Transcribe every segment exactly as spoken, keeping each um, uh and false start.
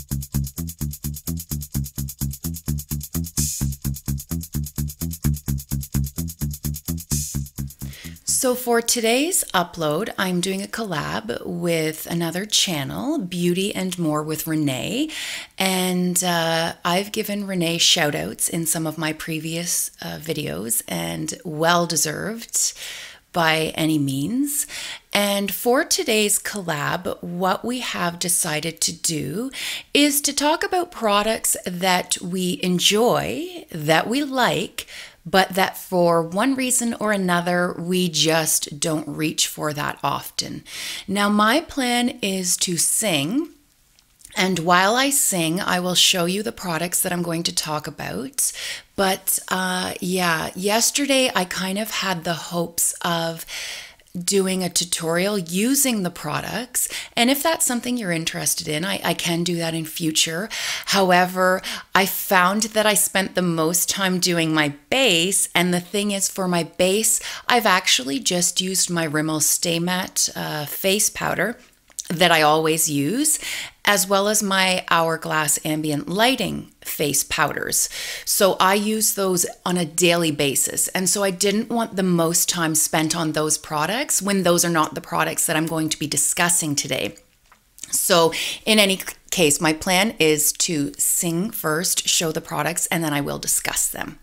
So for today's upload, I'm doing a collab with another channel, Beauty and More with Renee. And uh, I've given Renee shout outs in some of my previous uh, videos, and well deserved by any means. And for today's collab, what we have decided to do is to talk about products that we enjoy, that we like, but that for one reason or another, we just don't reach for that often. Now, my plan is to sing, and while I sing, I will show you the products that I'm going to talk about. But uh, yeah, yesterday I kind of had the hopes of doing a tutorial using the products, and if that's something you're interested in, I, I can do that in future. However, I found that I spent the most time doing my base, and the thing is, for my base, I've actually just used my Rimmel Stay Matte uh, face powder that I always use, as well as my Hourglass ambient lighting face powders. So I use those on a daily basis. And so I didn't want the most time spent on those products when those are not the products that I'm going to be discussing today. So in any case, my plan is to sing first, show the products, and then I will discuss them.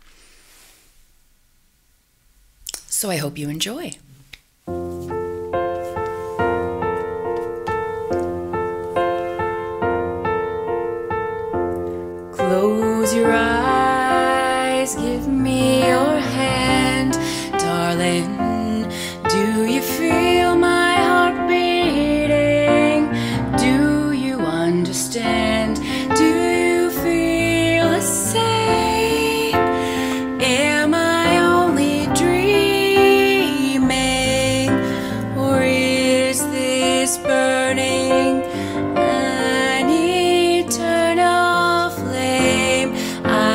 So I hope you enjoy. Close your eyes, give me your hand, darling. Do you feel my heart beating? Do you understand? Do you feel the same? Am I only dreaming, or is this burning? I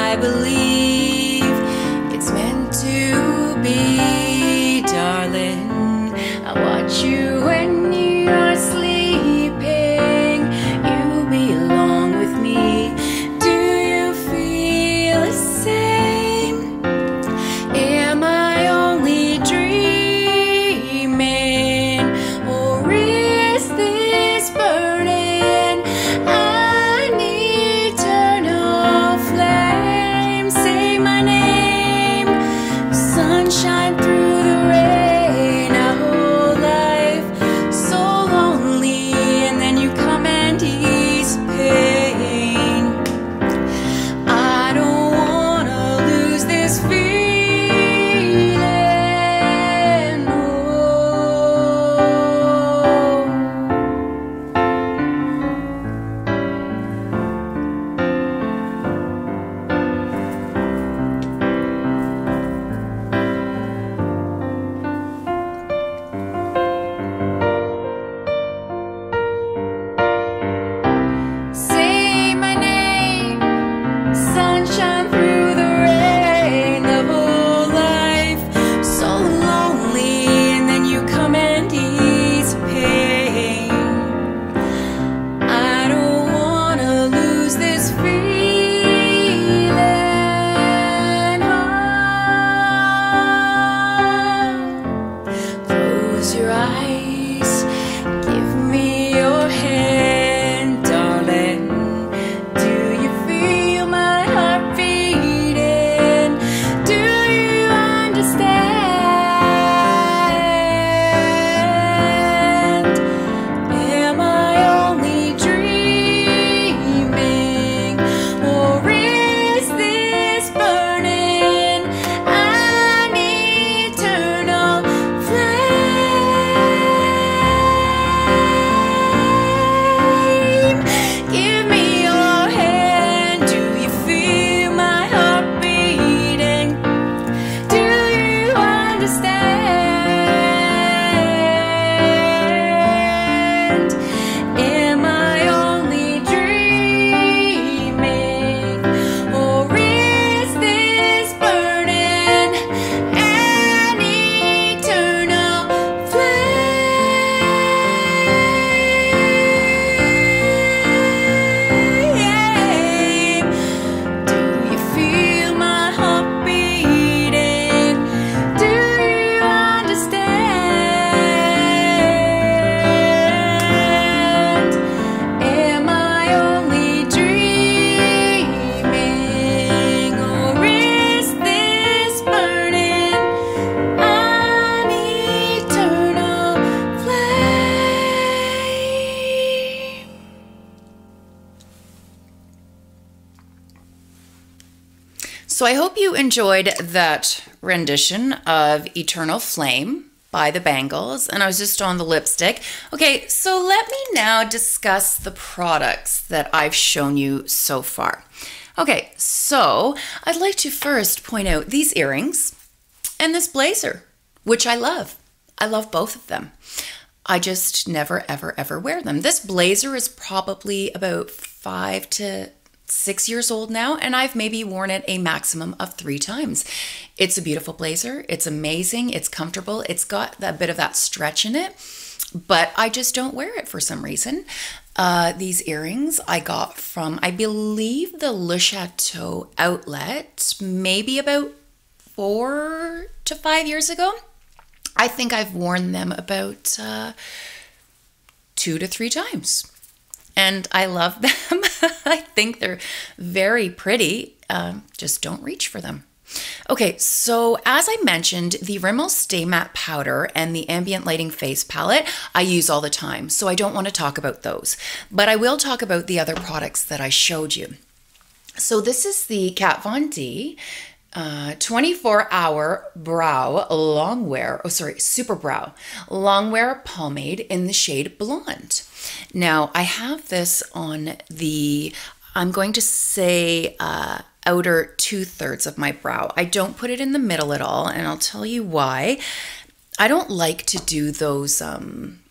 So I hope you enjoyed that rendition of Eternal Flame by the Bangles, and I was just on the lipstick. Okay, so let me now discuss the products that I've shown you so far. Okay, so I'd like to first point out these earrings and this blazer, which I love. I love both of them. I just never, ever, ever wear them. This blazer is probably about five to six years old now, and I've maybe worn it a maximum of three times. It's a beautiful blazer. It's amazing. It's comfortable. It's got that bit of that stretch in it, but I just don't wear it for some reason. Uh, these earrings I got from, I believe, the Le Chateau outlet, maybe about four to five years ago. I think I've worn them about uh, two to three times. And I love them. I think they're very pretty. Um, just don't reach for them. Okay, so as I mentioned, the Rimmel Stay Matte Powder and the Ambient Lighting Face Palette I use all the time, so I don't want to talk about those. But I will talk about the other products that I showed you. So this is the Kat Von D uh, twenty-four hour Brow Longwear, oh sorry, Super Brow Longwear Pomade in the shade Blonde. Now, I have this on the, I'm going to say, uh, outer two-thirds of my brow. I don't put it in the middle at all, and I'll tell you why. I don't like to do those um,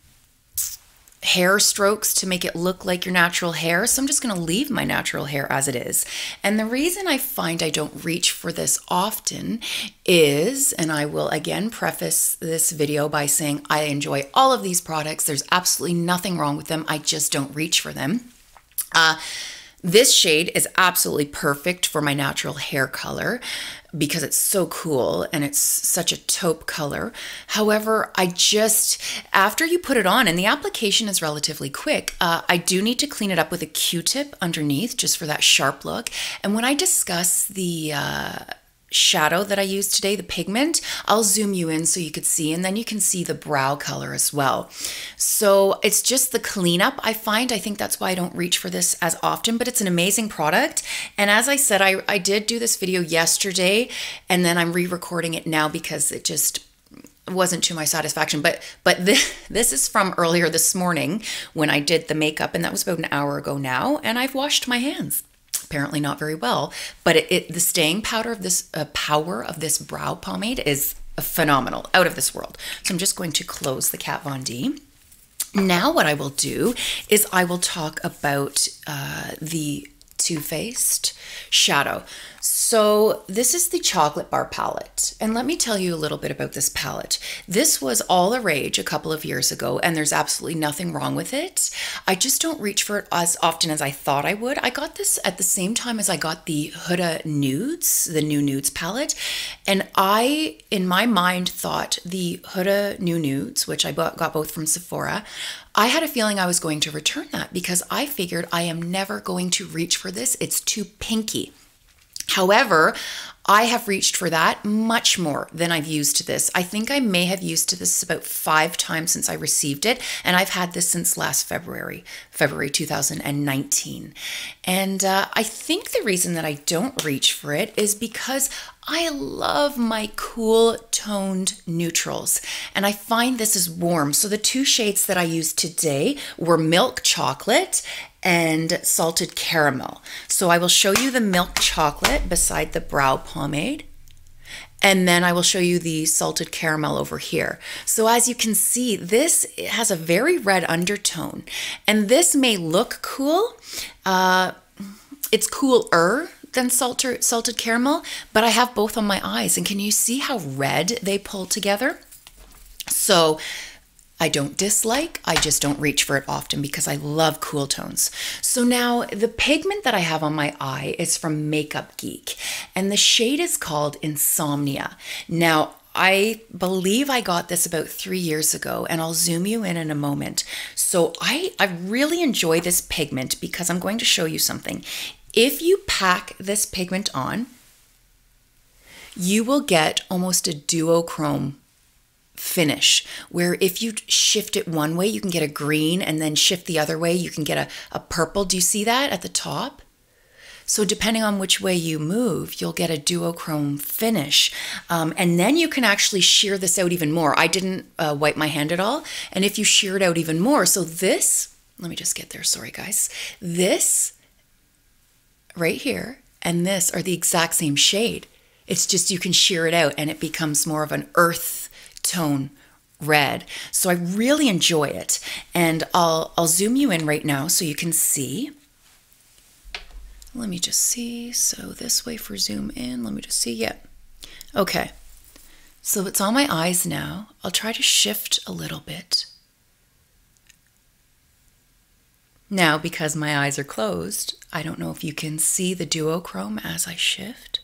hair strokes to make it look like your natural hair, so I'm just going to leave my natural hair as it is. And the reason I find I don't reach for this often is, and I will again preface this video by saying I enjoy all of these products. There's absolutely nothing wrong with them. I just don't reach for them. Uh, This shade is absolutely perfect for my natural hair color because it's so cool and it's such a taupe color. However, I just, after you put it on, and the application is relatively quick, uh, I do need to clean it up with a Q-tip underneath just for that sharp look. And when I discuss the uh, shadow that I used today, the pigment, I'll zoom you in so you could see, and then you can see the brow color as well. So it's just the cleanup I find. I think that's why I don't reach for this as often, but it's an amazing product. And as I said, I, I did do this video yesterday, and then I'm re-recording it now because it just wasn't to my satisfaction. But but this, this is from earlier this morning when I did the makeup, and that was about an hour ago now, and I've washed my hands. Apparently not very well, but it, it the staying powder of this uh, power of this brow pomade is phenomenal, out of this world. So I'm just going to close the Kat Von D. Now what I will do is I will talk about uh, the Too Faced shadow. So this is the Chocolate Bar palette, and let me tell you a little bit about this palette. This was all the rage a couple of years ago, and there's absolutely nothing wrong with it. I just don't reach for it as often as I thought I would. I got this at the same time as I got the Huda Nudes, the New Nudes palette, and I, in my mind, thought the Huda New Nudes, which I got both from Sephora, I had a feeling I was going to return that because I figured I am never going to reach for this. It's too pinky. However, I have reached for that much more than I've used this. I think I may have used this about five times since I received it, and I've had this since last February, February two thousand nineteen. And uh, I think the reason that I don't reach for it is because I love my cool toned neutrals, and I find this is warm. So the two shades that I used today were Milk Chocolate and Salted Caramel. So I will show you the Milk Chocolate beside the brow pomade, and then I will show you the Salted Caramel over here. So as you can see, this has a very red undertone, and this may look cool. Uh, it's cooler than salted, salted caramel, but I have both on my eyes, and can you see how red they pull together? So I don't dislike, I just don't reach for it often because I love cool tones. So now the pigment that I have on my eye is from Makeup Geek, and the shade is called Insomnia. Now, I believe I got this about three years ago, and I'll zoom you in in a moment. So I, I really enjoy this pigment because I'm going to show you something. If you pack this pigment on, you will get almost a duochrome finish, where if you shift it one way, you can get a green, and then shift the other way, you can get a, a purple. Do you see that at the top? So depending on which way you move, you'll get a duochrome finish. Um, and then you can actually shear this out even more. I didn't uh, wipe my hand at all. And if you shear it out even more, so this, let me just get there, sorry guys. This right here and this are the exact same shade. It's just you can shear it out and it becomes more of an earth tone red. So I really enjoy it. And I'll, I'll zoom you in right now so you can see. Let me just see. So this way for zoom in, let me just see. Yeah. Okay. So it's on my eyes now. I'll try to shift a little bit. Now, because my eyes are closed, I don't know if you can see the duochrome as I shift.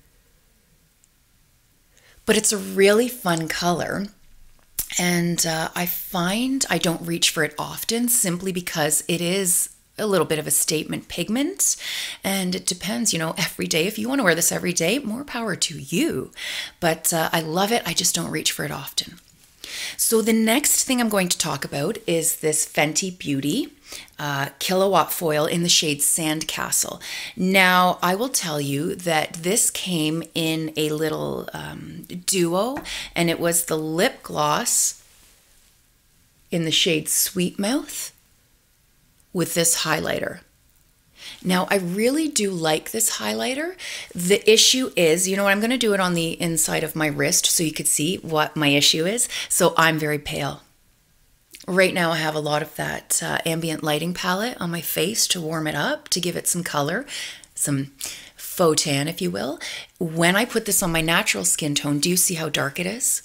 But it's a really fun color. And uh, I find I don't reach for it often simply because it is a little bit of a statement pigment, and it depends, you know, every day. If you want to wear this every day, more power to you. But uh, I love it. I just don't reach for it often. So the next thing I'm going to talk about is this Fenty Beauty uh, Kilowatt Foil in the shade Sandcastle. Now, I will tell you that this came in a little um, duo, and it was the lip gloss in the shade Sweet Mouth with this highlighter. Now, I really do like this highlighter. The issue is, you know what, I'm going to do it on the inside of my wrist so you could see what my issue is. So I'm very pale. Right now I have a lot of that uh, ambient lighting palette on my face to warm it up, to give it some color, some faux tan, if you will. When I put this on my natural skin tone, do you see how dark it is?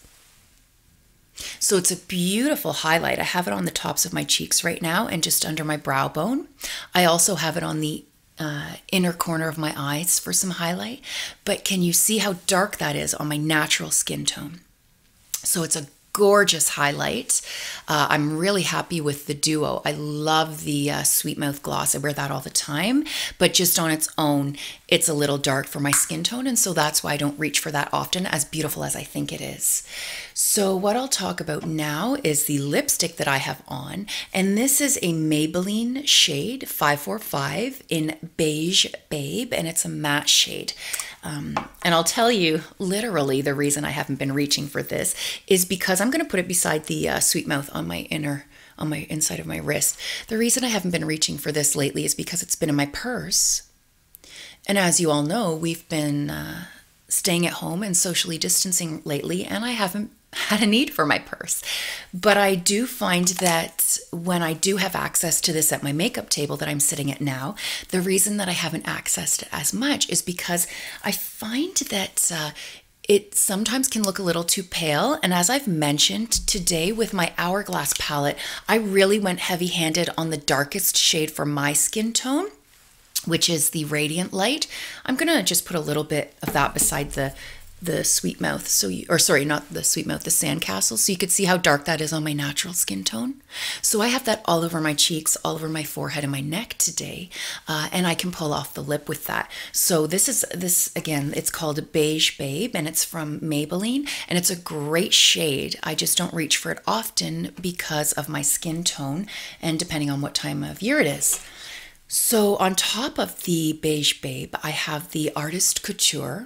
So it's a beautiful highlight. I have it on the tops of my cheeks right now and just under my brow bone. I also have it on the uh, inner corner of my eyes for some highlight. But can you see how dark that is on my natural skin tone? So it's a gorgeous highlight. Uh, I'm really happy with the duo. I love the uh, Sweet Mouth gloss. I wear that all the time, but just on its own, it's a little dark for my skin tone, and so that's why I don't reach for that often, as beautiful as I think it is. So what I'll talk about now is the lipstick that I have on, and this is a Maybelline shade five four five in Beige Babe, and it's a matte shade. Um, and I'll tell you, literally, the reason I haven't been reaching for this is because I'm going to put it beside the uh, Sweet Mouth on my inner, on my inside of my wrist. The reason I haven't been reaching for this lately is because it's been in my purse. And as you all know, we've been uh, staying at home and socially distancing lately, and I haven't had a need for my purse. But I do find that when I do have access to this at my makeup table that I'm sitting at now, the reason that I haven't accessed it as much is because I find that uh, it sometimes can look a little too pale. And as I've mentioned today with my Hourglass palette, I really went heavy-handed on the darkest shade for my skin tone, which is the Radiant Light. I'm gonna just put a little bit of that beside the the Sweet Mouth, so you, or sorry, not the Sweet Mouth, the Sandcastle, so you could see how dark that is on my natural skin tone. So I have that all over my cheeks, all over my forehead and my neck today, uh, and I can pull off the lip with that. So this is, this again, it's called Beige Babe, and it's from Maybelline, and it's a great shade. I just don't reach for it often because of my skin tone, and depending on what time of year it is. So on top of the Beige Babe, I have the Artist Couture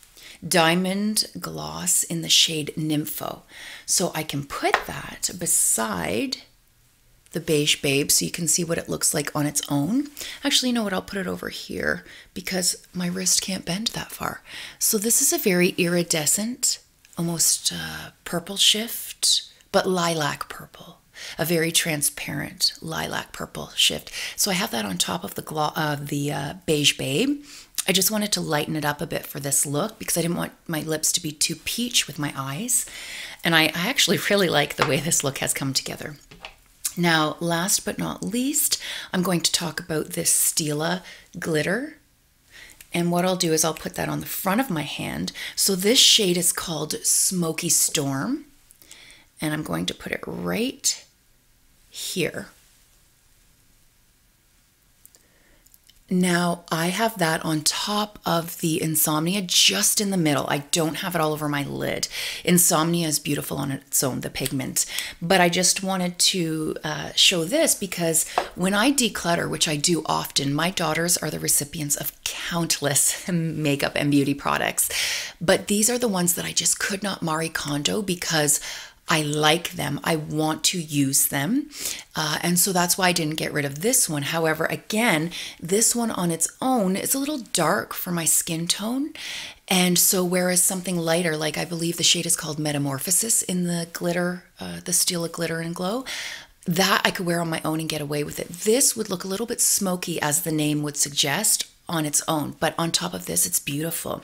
Diamond Gloss in the shade Nympho. So I can put that beside the Beige Babe so you can see what it looks like on its own. Actually, you know what? I'll put it over here because my wrist can't bend that far. So this is a very iridescent, almost uh, purple shift, but lilac purple. A very transparent lilac purple shift. So I have that on top of the, glo uh, the uh, Beige Babe. I just wanted to lighten it up a bit for this look because I didn't want my lips to be too peach with my eyes. And I, I actually really like the way this look has come together. Now, last but not least, I'm going to talk about this Stila glitter. And what I'll do is I'll put that on the front of my hand. So this shade is called Smoky Storm. And I'm going to put it right here. Now, I have that on top of the Insomnia, just in the middle. I don't have it all over my lid. Insomnia is beautiful on its own, the pigment. But I just wanted to uh, show this because when I declutter, which I do often, my daughters are the recipients of countless makeup and beauty products. But these are the ones that I just could not Marie Kondo because I like them. I want to use them. Uh, and so that's why I didn't get rid of this one. However, again, this one on its own is a little dark for my skin tone. And so whereas something lighter, like I believe the shade is called Metamorphosis in the glitter, uh, the Steel of Glitter and Glow, that I could wear on my own and get away with it. This would look a little bit smoky, as the name would suggest, on its own. But on top of this, it's beautiful.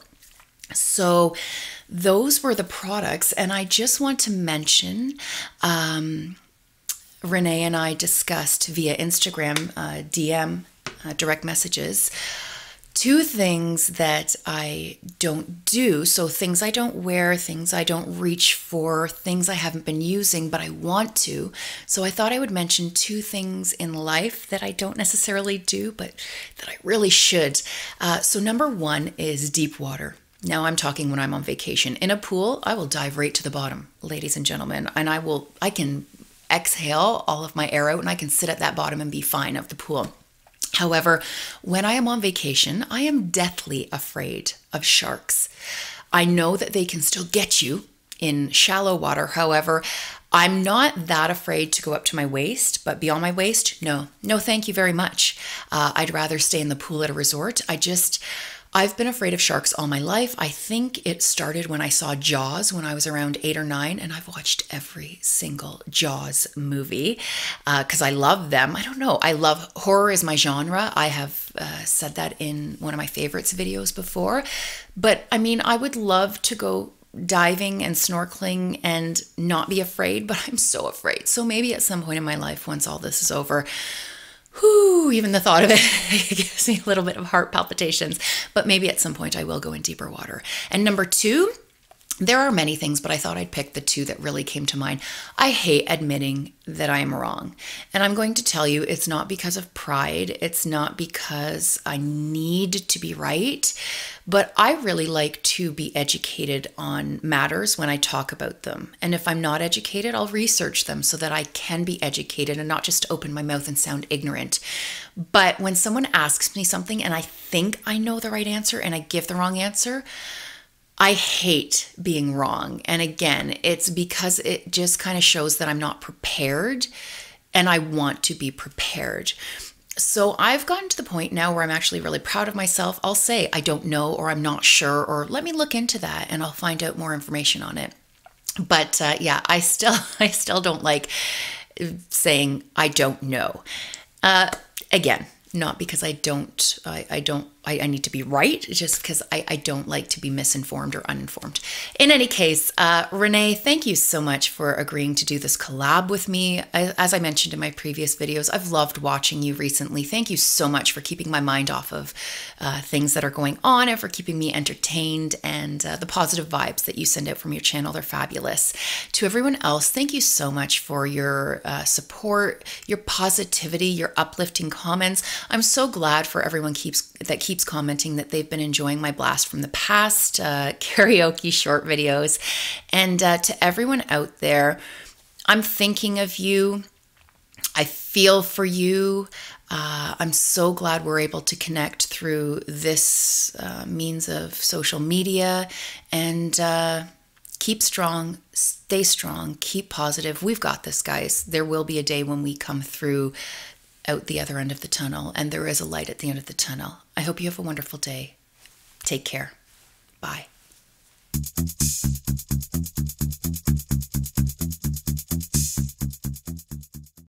So those were the products, and I just want to mention um, Renee and I discussed via Instagram uh, D M, uh, direct messages, two things that I don't do. So things I don't wear, things I don't reach for, things I haven't been using, but I want to. So I thought I would mention two things in life that I don't necessarily do, but that I really should. Uh, so number one is deep water. Now I'm talking when I'm on vacation. In a pool, I will dive right to the bottom, ladies and gentlemen, and I will, I can exhale all of my air out and I can sit at that bottom and be fine of the pool. However, when I am on vacation, I am deathly afraid of sharks. I know that they can still get you in shallow water. However, I'm not that afraid to go up to my waist, but beyond my waist, no, no, thank you very much. Uh, I'd rather stay in the pool at a resort. I just, I've been afraid of sharks all my life. I think it started when I saw Jaws when I was around eight or nine, and I've watched every single Jaws movie because uh, I love them. I don't know. I love horror is my genre. I have uh, said that in one of my favorites videos before. But I mean, I would love to go diving and snorkeling and not be afraid, but I'm so afraid. So maybe at some point in my life, once all this is over, whew, even the thought of it gives me a little bit of heart palpitations, but maybe at some point I will go in deeper water. And number two, there are many things, but I thought I'd pick the two that really came to mind. I hate admitting that I'm wrong. And I'm going to tell you, it's not because of pride. It's not because I need to be right, but I really like to be educated on matters when I talk about them. And if I'm not educated, I'll research them so that I can be educated and not just open my mouth and sound ignorant. But when someone asks me something and I think I know the right answer and I give the wrong answer, I hate being wrong. And again, it's because it just kind of shows that I'm not prepared and I want to be prepared. So I've gotten to the point now where I'm actually really proud of myself. I'll say I don't know, or I'm not sure, or let me look into that and I'll find out more information on it. But uh, yeah, I still, I still don't like saying I don't know. Uh, again, not because I don't, I, I don't, I, I need to be right, just because I, I don't like to be misinformed or uninformed. In any case, uh, Renee, thank you so much for agreeing to do this collab with me. I, as I mentioned in my previous videos, I've loved watching you recently. Thank you so much for keeping my mind off of uh, things that are going on and for keeping me entertained, and uh, the positive vibes that you send out from your channel, they're fabulous. To everyone else, thank you so much for your uh, support, your positivity, your uplifting comments. I'm so glad for everyone keeps that keeps commenting that they've been enjoying my blast from the past uh, karaoke short videos. And uh, to everyone out there, I'm thinking of you. I feel for you. Uh, I'm so glad we're able to connect through this uh, means of social media. And uh, keep strong, stay strong, keep positive. We've got this, guys. There will be a day when we come through out the other end of the tunnel, and there is a light at the end of the tunnel. I hope you have a wonderful day. Take care. Bye.